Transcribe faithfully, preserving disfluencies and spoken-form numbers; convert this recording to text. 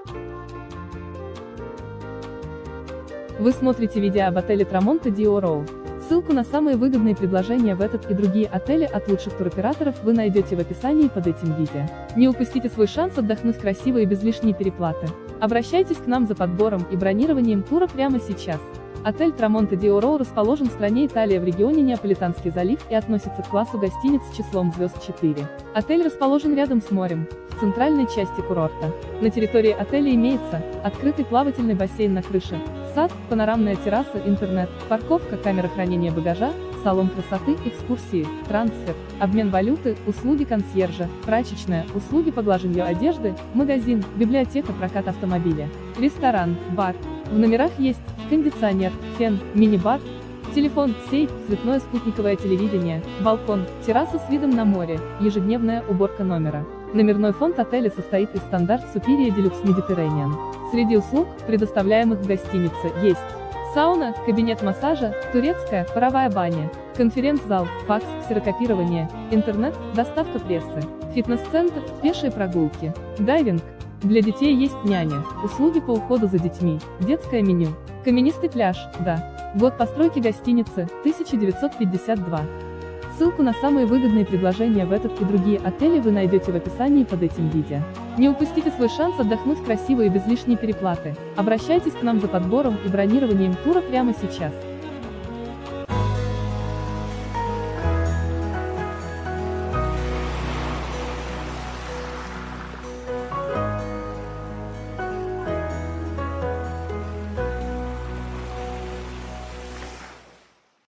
Вы смотрите видео об отеле Tramonto di Oro. Ссылку на самые выгодные предложения в этот и другие отели от лучших туроператоров вы найдете в описании под этим видео. Не упустите свой шанс отдохнуть красиво и без лишней переплаты. Обращайтесь к нам за подбором и бронированием тура прямо сейчас. Отель Tramonto di Oro расположен в стране Италия в регионе Неаполитанский залив и относится к классу гостиниц с числом звезд четыре. Отель расположен рядом с морем, в центральной части курорта. На территории отеля имеется открытый плавательный бассейн на крыше, сад, панорамная терраса, интернет, парковка, камера хранения багажа, салон красоты, экскурсии, трансфер, обмен валюты, услуги консьержа, прачечная, услуги по глажению одежды, магазин, библиотека, прокат автомобиля, ресторан, бар. В номерах есть кондиционер, фен, мини-бар, телефон, сейф, цветное спутниковое телевидение, балкон, терраса с видом на море, ежедневная уборка номера. Номерной фонд отеля состоит из стандарт Superior Deluxe Mediterranean. Среди услуг, предоставляемых в гостинице, есть сауна, кабинет массажа, турецкая, паровая баня, конференц-зал, факс, ксерокопирование, интернет, доставка прессы, фитнес-центр, пешие прогулки, дайвинг. Для детей есть няня, услуги по уходу за детьми, детское меню, каменистый пляж, да. Год постройки гостиницы, тысяча девятьсот пятьдесят два. Ссылку на самые выгодные предложения в этот и другие отели вы найдете в описании под этим видео. Не упустите свой шанс отдохнуть красиво и без лишней переплаты. Обращайтесь к нам за подбором и бронированием тура прямо сейчас.